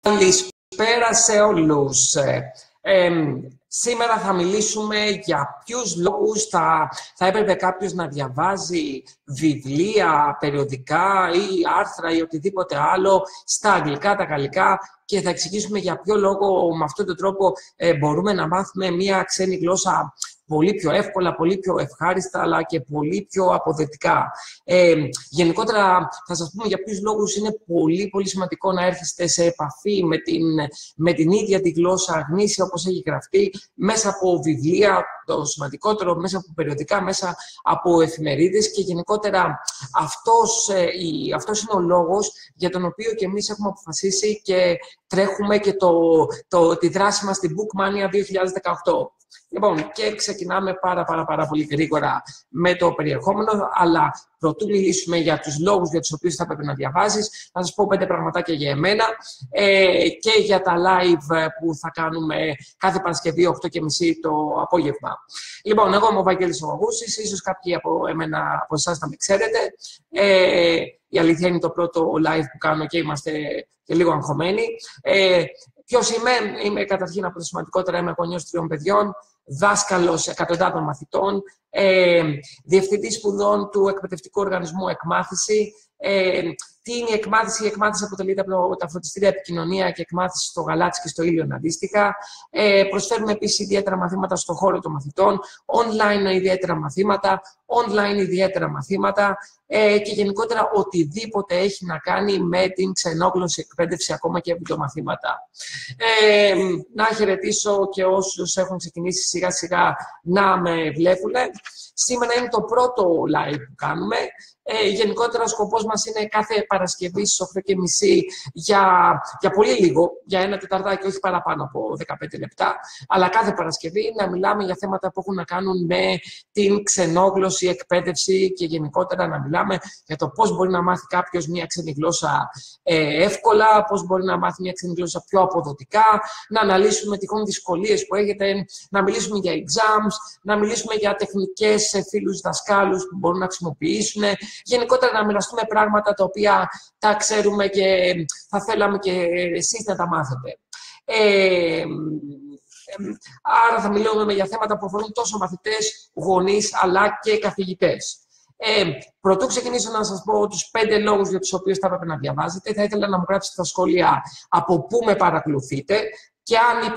Καλησπέρα σε όλους. Σήμερα θα μιλήσουμε για ποιους λόγους θα έπρεπε κάποιος να διαβάζει βιβλία, περιοδικά ή άρθρα ή οτιδήποτε άλλο στα αγγλικά, τα γαλλικά, και θα εξηγήσουμε για ποιο λόγο με αυτόν τον τρόπο μπορούμε να μάθουμε μία ξένη γλώσσα πολύ πιο εύκολα, πολύ πιο ευχάριστα, αλλά και πολύ πιο αποδοτικά. Γενικότερα, θα σας πούμε για ποιους λόγους είναι πολύ σημαντικό να έρχεστε σε επαφή με την ίδια τη γλώσσα γνήσια, όπως έχει γραφτεί, μέσα από βιβλία, το σημαντικότερο, μέσα από περιοδικά, μέσα από εφημερίδες, και γενικότερα αυτός είναι ο λόγος για τον οποίο και εμείς έχουμε αποφασίσει και τρέχουμε και τη δράση μας στην Bookmania 2018. Λοιπόν, και ξεκινάμε πάρα πολύ γρήγορα με το περιεχόμενο, αλλά πρωτού μιλήσουμε για τους λόγους για τους οποίους θα πρέπει να διαβάζεις, θα σας πω 5 πραγματάκια για εμένα και για τα live που θα κάνουμε κάθε Παρασκευή 8:30 το απόγευμα. Λοιπόν, εγώ είμαι ο Βαγγέλης ο Αγούσης, ίσως κάποιοι από εσάς να με ξέρετε. Η αλήθεια είναι το πρώτο live που κάνω και είμαστε και λίγο αγχωμένοι. Ποιος είμαι? Είμαι καταρχήν από τα σημαντικότερα, είμαι γονιός 3 παιδιών, δάσκαλος εκατοντάδων μαθητών, διευθυντής σπουδών του εκπαιδευτικού οργανισμού Εκμάθηση. Τι είναι η εκμάθηση? Η εκμάθηση αποτελείται από τα φροντιστήρια επικοινωνία και εκμάθηση στο Γαλάτσι και στο Ήλιον αντίστοιχα. Προσφέρουμε επίσης ιδιαίτερα μαθήματα στον χώρο των μαθητών, online ιδιαίτερα μαθήματα και γενικότερα οτιδήποτε έχει να κάνει με την ξενόγλωση εκπαίδευση, ακόμα και βιντεομαθήματα. Να χαιρετήσω και όσους έχουν ξεκινήσει σιγά σιγά να με βλέπουν. Σήμερα είναι το πρώτο live που κάνουμε. Γενικότερα ο σκοπός μας είναι κάθε Παρασκευή στις 8:30 για πολύ λίγο, για 1 τεταρτάκι, όχι παραπάνω από 15 λεπτά, αλλά κάθε Παρασκευή να μιλάμε για θέματα που έχουν να κάνουν με την ξενόγλωση εκπαίδευση και γενικότερα να μιλάμε για το πώς μπορεί να μάθει κάποιος μια ξένη γλώσσα εύκολα, πώς μπορεί να μάθει μια ξένη γλώσσα πιο αποδοτικά, να αναλύσουμε τυχόν δυσκολίες που έχετε, να μιλήσουμε για exams, να μιλήσουμε για τεχνικές σε φίλους δασκάλους που μπορούν να χρησιμοποιήσουν. Γενικότερα να μοιραστούμε πράγματα τα οποία τα ξέρουμε και θα θέλαμε και εσείς να τα μάθετε. Άρα θα μιλούμε για θέματα που αφορούν τόσο μαθητές, γονείς, αλλά και καθηγητές. Πρωτού ξεκινήσω να σας πω τους 5 λόγους για τους οποίους θα έπρεπε να διαβάζετε, θα ήθελα να μου γράψετε στα σχόλια από πού με παρακολουθείτε και αν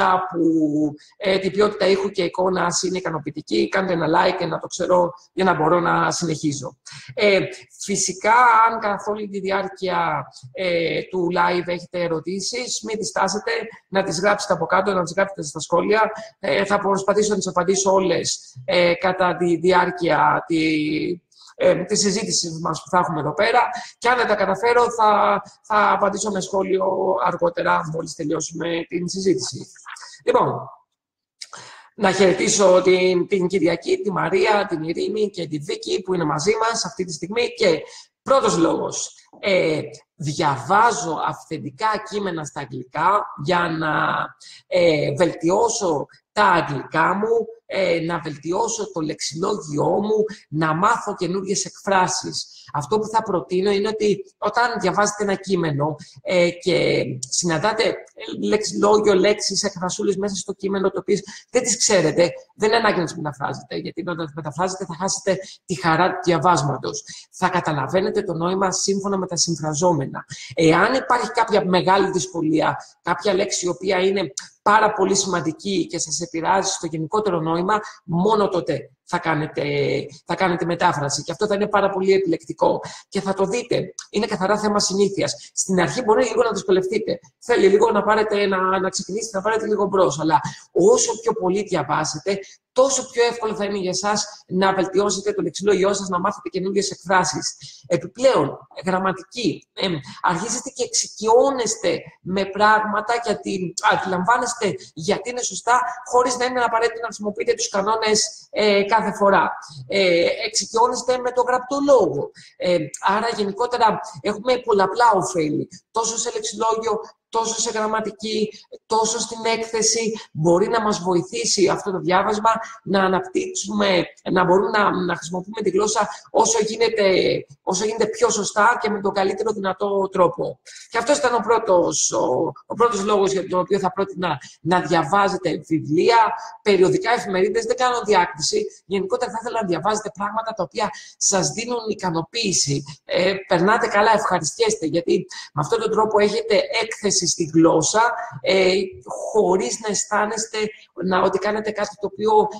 την ποιότητα ήχου και εικόνας είναι ικανοποιητική. Κάντε ένα like να το ξέρω για να μπορώ να συνεχίζω. Φυσικά, αν καθ' όλη τη διάρκεια του live έχετε ερωτήσεις, μην διστάσετε να τις γράψετε από κάτω, να τις γράψετε στα σχόλια. Θα προσπαθήσω να τις απαντήσω όλες κατά τη διάρκεια τη συζήτηση μας που θα έχουμε εδώ πέρα, και αν δεν τα καταφέρω θα απαντήσω με σχόλιο αργότερα μόλις τελειώσουμε την συζήτηση. Λοιπόν, να χαιρετήσω την Κυριακή, τη Μαρία, την Ειρήνη και τη Βίκη που είναι μαζί μας αυτή τη στιγμή. Και πρώτος λόγος, διαβάζω αυθεντικά κείμενα στα αγγλικά για να βελτιώσω τα αγγλικά μου, να βελτιώσω το λεξιλόγιό μου, να μάθω καινούργιες εκφράσεις. Αυτό που θα προτείνω είναι ότι όταν διαβάζετε ένα κείμενο και συναντάτε λεξιλόγιο, λέξεις, εκφρασούλες μέσα στο κείμενο, το οποίο δεν τις ξέρετε, δεν είναι ανάγκη να τις μεταφράζετε, γιατί όταν τις μεταφράζετε θα χάσετε τη χαρά του διαβάσματος. Θα καταλαβαίνετε το νόημα σύμφωνα με τα συμφραζόμενα. Εάν υπάρχει κάποια μεγάλη δυσκολία, κάποια λέξη η οποία είναι πάρα πολύ σημαντική και σας επηρεάζει στο γενικότερο νόημα, μόνο τότε θα κάνετε μετάφραση. Και αυτό θα είναι πάρα πολύ επιλεκτικό. Και θα το δείτε. Είναι καθαρά θέμα συνήθειας. Στην αρχή μπορεί λίγο να δυσκολευτείτε. Θέλει λίγο να ξεκινήσετε, να πάρετε λίγο μπρος. Αλλά όσο πιο πολύ διαβάσετε, τόσο πιο εύκολο θα είναι για εσάς να βελτιώσετε το λεξιλόγιό σας, να μάθετε καινούργιες εκφράσεις. Επιπλέον, γραμματική. Αρχίζετε και εξοικειώνεστε με πράγματα και αντιλαμβάνεστε γιατί είναι σωστά, χωρίς να είναι απαραίτητο να χρησιμοποιείτε τους κανόνες κάθε φορά. Εξοικειώνεστε με το γραπτό λόγο. Άρα, γενικότερα, έχουμε πολλαπλά ωφέλη. Τόσο σε λεξιλόγιο, τόσο σε γραμματική, τόσο στην έκθεση. Μπορεί να μας βοηθήσει αυτό το διάβασμα να αναπτύξουμε, να μπορούμε να χρησιμοποιούμε τη γλώσσα όσο γίνεται πιο σωστά και με τον καλύτερο δυνατό τρόπο. Και αυτός ήταν ο πρώτος λόγος για τον οποίο θα πρότεινα να διαβάζετε βιβλία, περιοδικά, εφημερίδες. Δεν κάνω διάκριση. Γενικότερα θα ήθελα να διαβάζετε πράγματα τα οποία σας δίνουν ικανοποίηση. Περνάτε καλά, ευχαριστιέστε, γιατί με αυτόν τον τρόπο έχετε έκθεση στη γλώσσα, χωρίς να αισθάνεστε ότι κάνετε κάτι το οποίο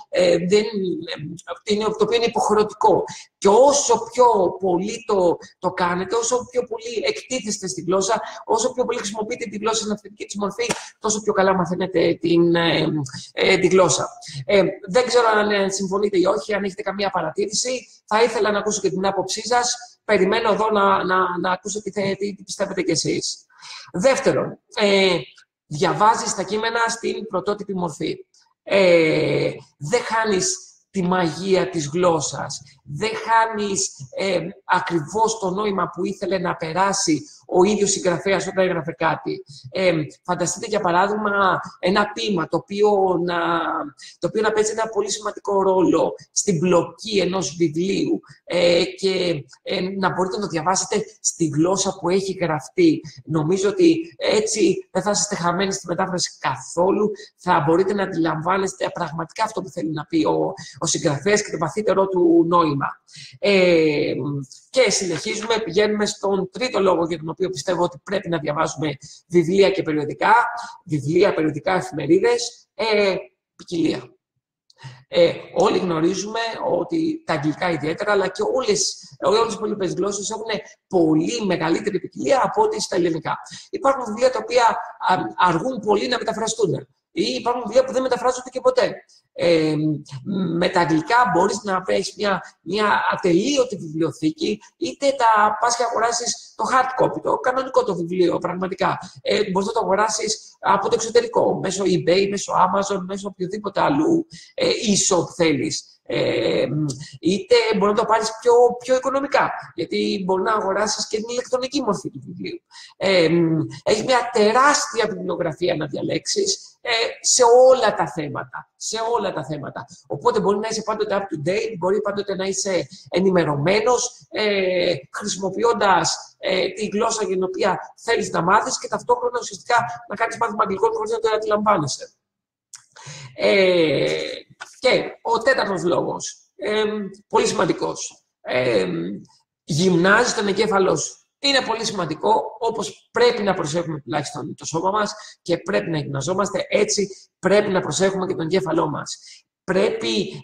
είναι υποχρεωτικό. Και όσο πιο πολύ το κάνετε, όσο πιο πολύ εκτίθεστε στη γλώσσα, όσο πιο πολύ χρησιμοποιείτε τη γλώσσα στην αυθεντική της μορφή, τόσο πιο καλά μαθαίνετε τη γλώσσα. Δεν ξέρω αν συμφωνείτε ή όχι, αν έχετε καμία παρατήρηση. Θα ήθελα να ακούσω και την άποψή σας. Περιμένω εδώ να ακούσω τι πιστεύετε κι εσείς. Δεύτερον, διαβάζεις τα κείμενα στην πρωτότυπη μορφή. Δεν χάνεις τη μαγεία της γλώσσας. Δεν χάνεις ακριβώς το νόημα που ήθελε να περάσει ο ίδιος συγγραφέας όταν έγραφε κάτι. Φανταστείτε, για παράδειγμα, ένα ποίημα το οποίο να παίζει ένα πολύ σημαντικό ρόλο στην πλοκή ενός βιβλίου και να μπορείτε να το διαβάσετε στη γλώσσα που έχει γραφτεί. Νομίζω ότι έτσι δεν θα είστε χαμένοι στη μετάφραση καθόλου. Θα μπορείτε να αντιλαμβάνεστε πραγματικά αυτό που θέλει να πει ο συγγραφέας και το βαθύτερό του νόημα. Και συνεχίζουμε, πηγαίνουμε στον τρίτο λόγο για τον οποίο πιστεύω ότι πρέπει να διαβάζουμε βιβλία και περιοδικά. Βιβλία, περιοδικά, εφημερίδες, ποικιλία. Όλοι γνωρίζουμε ότι τα αγγλικά ιδιαίτερα, αλλά και όλες οι υπόλοιπες γλώσσες έχουν πολύ μεγαλύτερη ποικιλία από ό,τι στα ελληνικά. Υπάρχουν βιβλία τα οποία αργούν πολύ να μεταφραστούν. Ή υπάρχουν βιβλία που δεν μεταφράζονται και ποτέ. Με τα αγγλικά μπορείς να έχεις μια ατελείωτη βιβλιοθήκη, είτε πας και αγοράσεις το hard copy, το κανονικό το βιβλίο, πραγματικά. Μπορείς να το αγοράσεις από το εξωτερικό, μέσω eBay, μέσω Amazon, μέσω οποιοδήποτε αλλού e-shop θέλεις. Είτε μπορεί να το πάρεις πιο οικονομικά, γιατί μπορεί να αγοράσεις και την ηλεκτρονική μορφή του βιβλίου. Έχει μια τεράστια βιβλιογραφία να διαλέξεις σε όλα τα θέματα. Οπότε μπορεί να είσαι πάντοτε up to date, μπορεί πάντοτε να είσαι ενημερωμένος, χρησιμοποιώντας τη γλώσσα για την οποία θέλεις να μάθεις και ταυτόχρονα ουσιαστικά να κάνεις μάθημα αγγλικών χωρίς να το αντιλαμβάνεσαι. Και ο τέταρτος λόγος, πολύ σημαντικός, γυμνάζεις τον εγκέφαλό σου. Είναι πολύ σημαντικό, όπως πρέπει να προσέχουμε τουλάχιστον το σώμα μας και πρέπει να γυμναζόμαστε, έτσι πρέπει να προσέχουμε και τον εγκέφαλό μας. Πρέπει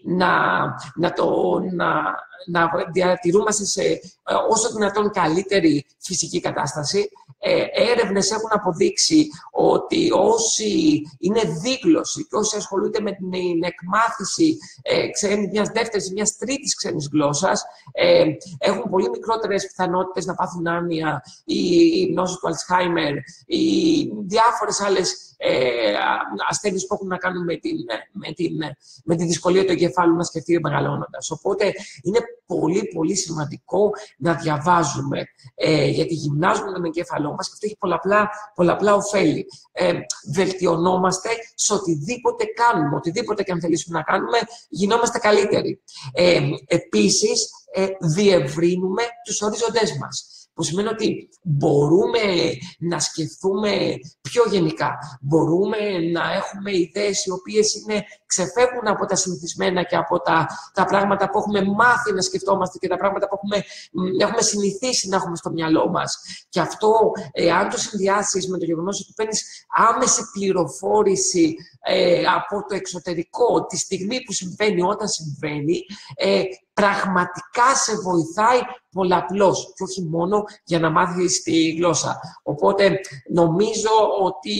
να διατηρούμαστε σε όσο δυνατόν καλύτερη φυσική κατάσταση. Έρευνες έχουν αποδείξει ότι όσοι είναι δίγλωσσοι και όσοι ασχολούνται με την εκμάθηση μιας δεύτερης ή μιας τρίτης ξένης γλώσσας έχουν πολύ μικρότερες πιθανότητες να πάθουν άνοια ή νόσο του Αλτσχάιμερ ή διάφορες άλλες ασθένειες που έχουν να κάνουν με τη δυσκολία του εγκεφάλου να σκεφτεί μεγαλώνοντας. Οπότε είναι πολύ πολύ σημαντικό να διαβάζουμε, γιατί γυμνάζουμε τον εγκέφαλό μας και αυτό έχει πολλαπλά ωφέλη. Βελτιωνόμαστε σε οτιδήποτε κάνουμε, οτιδήποτε και αν θελήσουμε να κάνουμε, γινόμαστε καλύτεροι. Επίσης, διευρύνουμε τους ορίζοντές μας. Που σημαίνει ότι μπορούμε να σκεφτούμε πιο γενικά. Μπορούμε να έχουμε ιδέες οι οποίες ξεφεύγουν από τα συνηθισμένα και από τα πράγματα που έχουμε μάθει να σκεφτόμαστε και τα πράγματα που έχουμε συνηθίσει να έχουμε στο μυαλό μας. Και αυτό, αν το συνδυάσεις με το γεγονός ότι παίρνεις άμεση πληροφόρηση από το εξωτερικό τη στιγμή που συμβαίνει, όταν συμβαίνει, πραγματικά σε βοηθάει πολλαπλώς και όχι μόνο για να μάθεις τη γλώσσα. Οπότε νομίζω ότι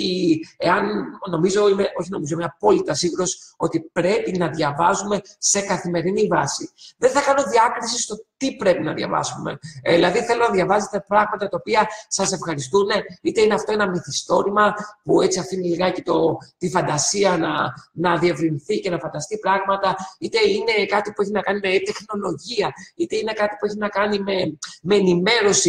είμαι απόλυτα σίγουρος ότι πρέπει να διαβάζουμε σε καθημερινή βάση. Δεν θα κάνω διάκριση στο τι πρέπει να διαβάσουμε. Δηλαδή θέλω να διαβάζετε πράγματα τα οποία σας ευχαριστούν, είτε είναι αυτό ένα μυθιστόρημα που έτσι αφήνει λιγάκι τη φαντασία να διευρυνθεί και να φανταστεί πράγματα, είτε είναι κάτι που έχει να κάνει με τεχνολογία, είτε είναι κάτι που έχει να κάνει με ενημέρωση.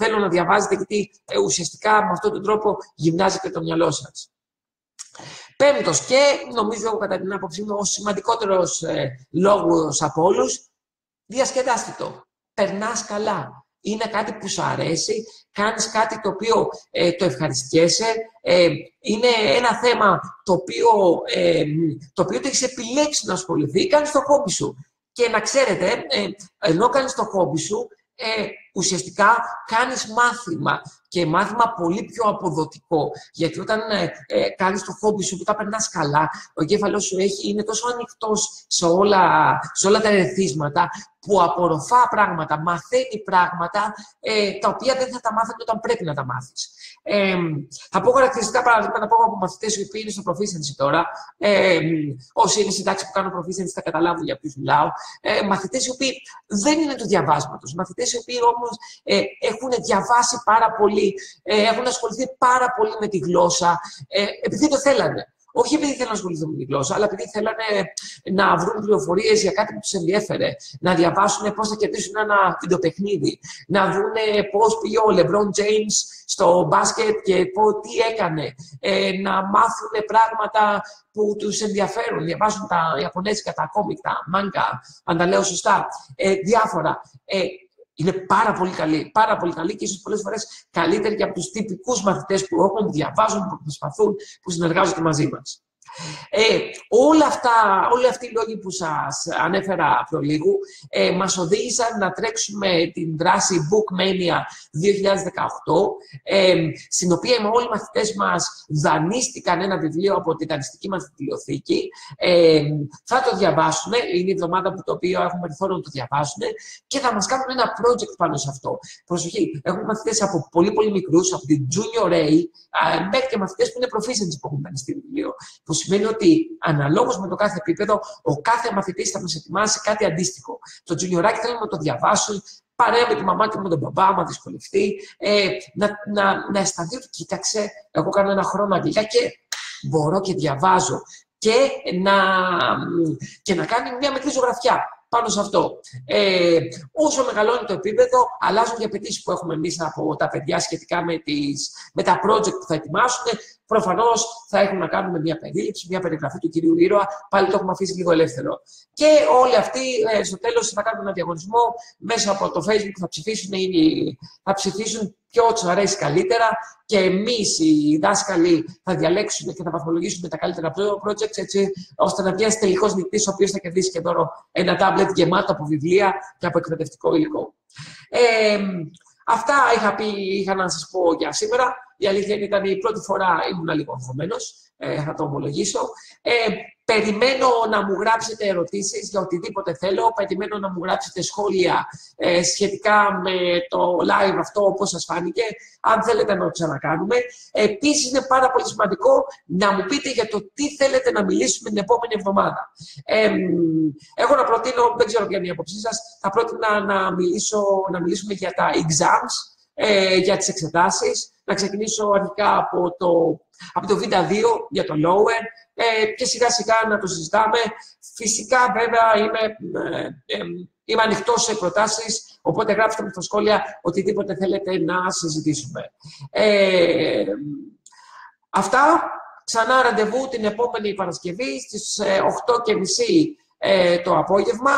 θέλω να διαβάζετε, γιατί ουσιαστικά με αυτόν τον τρόπο γυμνάζετε το μυαλό σας. Πέμπτος και νομίζω κατά την άποψή μου ο σημαντικότερος λόγος από όλους, διασκεδάστε το. Περνάς καλά. Είναι κάτι που σου αρέσει, κάνεις κάτι το οποίο το ευχαριστιέσαι. Είναι ένα θέμα το οποίο το έχεις επιλέξει να ασχοληθεί, κάνεις το χόμπι σου. Και να ξέρετε, ενώ κάνεις το χόμπι σου, ουσιαστικά κάνεις μάθημα και μάθημα πολύ πιο αποδοτικό. Γιατί όταν κάνεις το χόμπι σου, όταν περνάς καλά, ο εγκέφαλός σου είναι τόσο ανοιχτός σε όλα τα ερεθίσματα που απορροφά πράγματα, μαθαίνει πράγματα τα οποία δεν θα τα μάθει όταν πρέπει να τα μάθεις. Θα πω χαρακτηριστικά παραδείγματα από μαθητές οι οποίοι είναι στο proficiency τώρα. Όσοι είναι στην τάξη που κάνουν proficiency θα καταλάβουν για ποιους μιλάω. Μαθητές οι οποίοι δεν είναι του διαβάσματος. Μαθητές οι οποίοι όμως έχουν διαβάσει πάρα πολύ, έχουν ασχοληθεί πάρα πολύ με τη γλώσσα, επειδή το θέλανε. Όχι επειδή θέλουν να ασχοληθούν με τη γλώσσα, αλλά επειδή θέλανε να βρουν πληροφορίες για κάτι που τους ενδιέφερε. Να διαβάσουν πώς θα κερδίσουν ένα βιντεοπαιχνίδι. Να δουν πώς πήγε ο LeBron James στο μπάσκετ και τι έκανε. Να μάθουν πράγματα που τους ενδιαφέρουν. Διαβάζουν τα ιαπωνέζικα, τα κόμικ, τα μάγκα, αν τα λέω σωστά. Διάφορα. Είναι πάρα πολύ καλή και ίσως πολλές φορές καλύτερη και από τους τυπικούς μαθητές που έχουν, που διαβάζουν, που προσπαθούν, που συνεργάζονται μαζί μας. Όλοι αυτοί οι λόγοι που σας ανέφερα προλίγου μας οδήγησαν να τρέξουμε την δράση Bookmania 2018, στην οποία όλοι οι μαθητές μας δανείστηκαν ένα βιβλίο από την δανειστική μας βιβλιοθήκη. Θα το διαβάσουν, είναι η εβδομάδα που το οποίο έχουμε περιθώριο να το διαβάσουν και θα μας κάνουν ένα project πάνω σε αυτό. Προσοχή, έχουμε μαθητές από πολύ μικρούς, από την Junior A, μέχρι και μαθητές που είναι proficiency που έχουν δανειστεί βιβλίο. Που σημαίνει ότι αναλόγως με το κάθε επίπεδο, ο κάθε μαθητής θα μας ετοιμάσει κάτι αντίστοιχο. Το juniorάκι θέλουμε να το διαβάσουν, παρέα με τη μαμά και με τον μπαμπά, άμα δυσκολευτεί, να αισθανθεί ότι κοίταξε, εγώ κάνω ένα χρόνο αγγλικά και μπορώ και διαβάζω. Και να κάνει μια μικρή ζωγραφιά πάνω σε αυτό. Όσο μεγαλώνει το επίπεδο, αλλάζουν οι απαιτήσεις που έχουμε εμείς από τα παιδιά σχετικά με τα project που θα ετοιμάσουν. Προφανώς θα έχουν να κάνουμε μια περίληψη, μια περιγραφή του κυρίου ήρωα. Πάλι το έχουμε αφήσει λίγο ελεύθερο. Και όλοι αυτοί στο τέλος θα κάνουν ένα διαγωνισμό μέσα από το Facebook, θα ψηφίσουν ποιο τους αρέσει καλύτερα και εμείς οι δάσκαλοι θα διαλέξουν και θα βαθμολογήσουν τα καλύτερα projects, έτσι ώστε να βγει ένας τελικός νικητής, ο οποίος θα κερδίσει και δώρο ένα τάμπλετ γεμάτο από βιβλία και από εκπαιδευτικό υλικό. Αυτά είχα να σας πω για σήμερα. Η αλήθεια ήταν η πρώτη φορά ήμουν λίγο αγχωμένος, θα το ομολογήσω. Περιμένω να μου γράψετε ερωτήσεις για οτιδήποτε θέλω. Περιμένω να μου γράψετε σχόλια σχετικά με το live αυτό, πώς σας φάνηκε, αν θέλετε να το ξανακάνουμε. Επίσης, είναι πάρα πολύ σημαντικό να μου πείτε για το τι θέλετε να μιλήσουμε την επόμενη εβδομάδα. Εγώ να προτείνω, δεν ξέρω ποια είναι η άποψή σας, θα πρότεινα να μιλήσουμε για τα exams, για τις εξετάσεις. Να ξεκινήσω αρχικά από το Β2 για το lower και σιγά σιγά να το συζητάμε. Φυσικά βέβαια είμαι ανοιχτός σε προτάσεις, οπότε γράψτε μου στα σχόλια οτιδήποτε θέλετε να συζητήσουμε. Αυτά, ξανά ραντεβού την επόμενη Παρασκευή στις 8:30 το απόγευμα.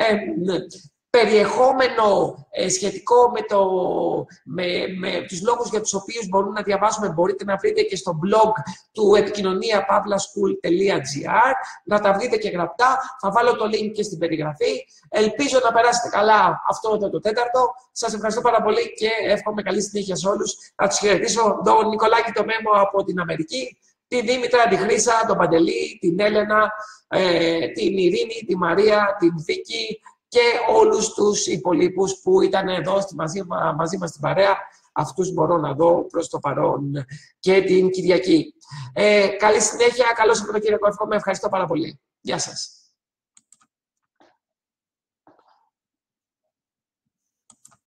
Περιεχόμενο σχετικό με τους λόγους για τους οποίους μπορούμε να διαβάσουμε μπορείτε να βρείτε και στο blog του epikinonia.pavlaschool.gr, να τα βρείτε και γραπτά, θα βάλω το link και στην περιγραφή. Ελπίζω να περάσετε καλά αυτό το τέταρτο. Σας ευχαριστώ πάρα πολύ και εύχομαι καλή συνέχεια σε όλους. Να τους χαιρετήσω τον Νικολάκη το Μέμο από την Αμερική, τη Δήμητρα, τη Χρύσα, τον Παντελή, την Έλενα, την Ειρήνη, τη Μαρία, την Βίκη και όλους τους υπολείπους που ήταν εδώ μαζί μας στην παρέα. Αυτούς μπορώ να δω προς το παρόν και την Κυριακή. Καλή συνέχεια, καλό Σαββατοκύριακο, εύχομαι. Ευχαριστώ πάρα πολύ. Γεια σας.